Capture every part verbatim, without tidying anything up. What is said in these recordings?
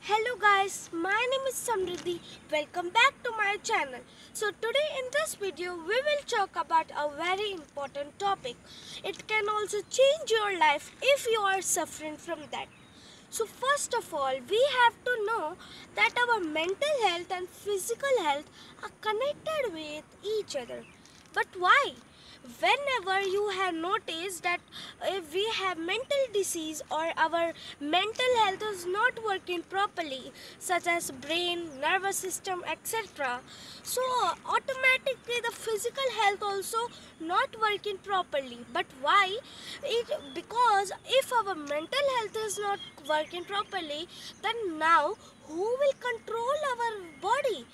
Hello guys, my name is Samriddhi. Welcome back to my channel. So today in this video we will talk about a very important topic. It can also change your life if you are suffering from that. So first of all, we have to know that our mental health and physical health are connected with each other. But why? Whenever you have noticed that if we have mental disease or our mental health is not working properly, such as brain, nervous system, etc., so automatically the physical health also not working properly. But why? It because if our mental health is not working properly, then now who will control our body?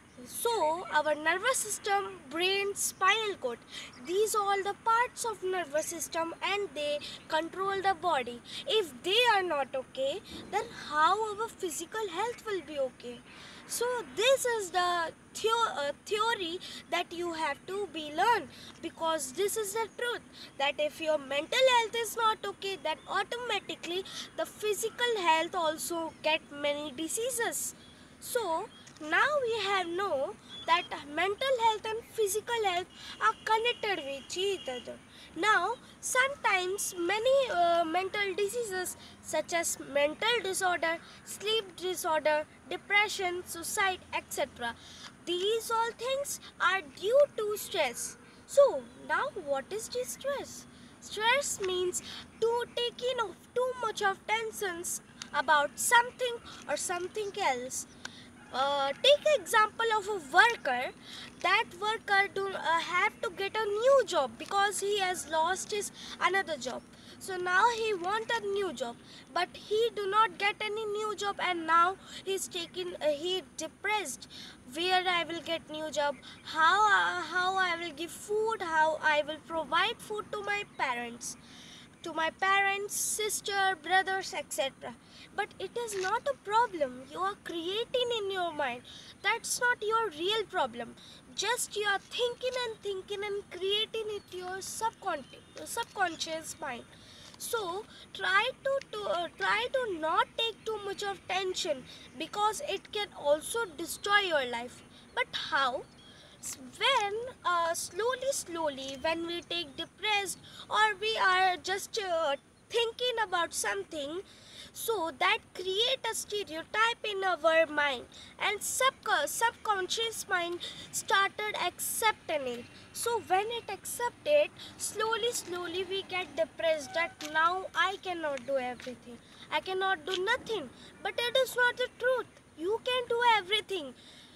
So, our nervous system, brain, spinal cord, these are all the parts of nervous system and they control the body. If they are not okay, then how our physical health will be okay? So, this is the theo- uh, theory that you have to be learned, because this is the truth that if your mental health is not okay, then automatically the physical health also get many diseases. So, now we have know that mental health and physical health are connected with each other. Now, sometimes many uh, mental diseases such as mental disorder, sleep disorder, depression, suicide, et cetera. These all things are due to stress. So, now what is this stress? Stress means to taking of too much of tensions about something or something else. Uh, take an example of a worker. That worker do uh, have to get a new job because he has lost his another job. So now he want a new job, but he do not get any new job, and now he's taking uh, he depressed. Where I will get new job? How uh, how I will give food? How I will provide food to my parents? to my parents, sister, brothers, et cetera. But it is not a problem you are creating in your mind. That's not your real problem. Just you are thinking and thinking and creating it your subconscious, subconscious mind. So try to, to uh, try to not take too much of tension, because it can also destroy your life. But how? When uh, slowly slowly when we take depressed, or we are just uh, thinking about something, so that create a stereotype in our mind, and sub- subconscious mind started accepting it. So when it accepted, slowly slowly we get depressed that now I cannot do everything, I cannot do nothing. But it is not the truth. You can do everything.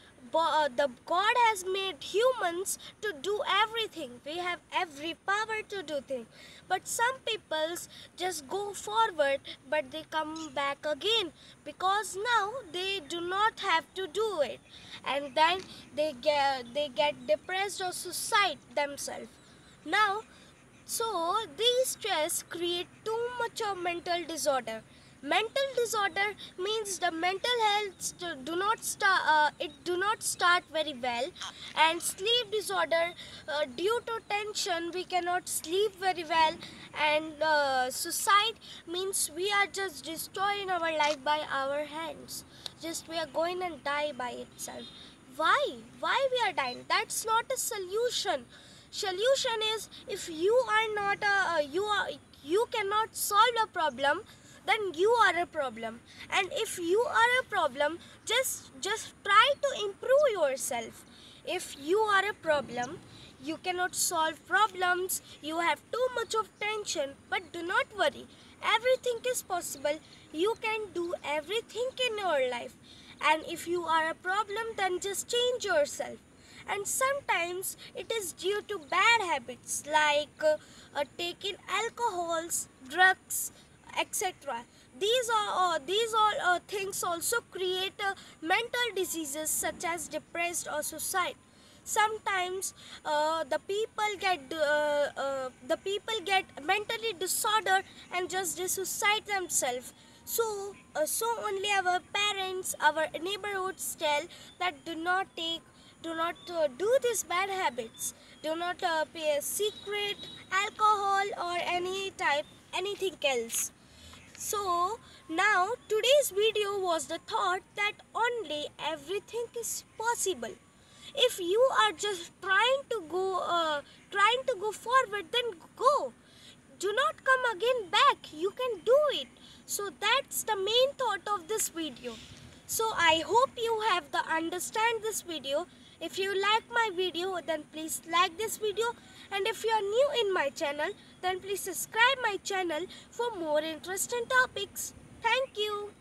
Bo- uh, the God has made humans to do everything. We have every power to do things. But some peoples just go forward, but they come back again, because now they do not have to do it, and then they get they get depressed or suicide themselves. Now, so these stress create too much of mental disorder. Mental disorder means the mental health st- do not start. Uh, it do not start very well, and sleep disorder, uh, due to tension we cannot sleep very well, and uh, suicide means we are just destroying our life by our hands. Just we are going and die by itself. Why? Why we are dying? That's not a solution. Solution is, if you are not a uh, you are you cannot solve a problem, then you are a problem. And if you are a problem, just just try to improve yourself. If you are a problem, you cannot solve problems, you have too much of tension, but do not worry, everything is possible. You can do everything in your life. And if you are a problem, then just change yourself. And sometimes it is due to bad habits like uh, uh, taking alcohols, drugs, et cetera. These are uh, these all uh, things also create uh, mental diseases such as depressed or suicide. Sometimes uh, the people get uh, uh, the people get mentally disorder and just they suicide themselves. So uh, so only our parents, our neighborhoods tell that do not take do not uh, do these bad habits, do not uh, pay a secret alcohol or any type anything else. So now today's video was the thought that only everything is possible. If you are just trying to go, uh, trying to go forward, then go. Do not come again back. You can do it. So that's the main thought of this video. So I hope you have the understand this video. If you like my video, then please like this video, and if you are new in my channel, then please subscribe my channel for more interesting topics. Thank you.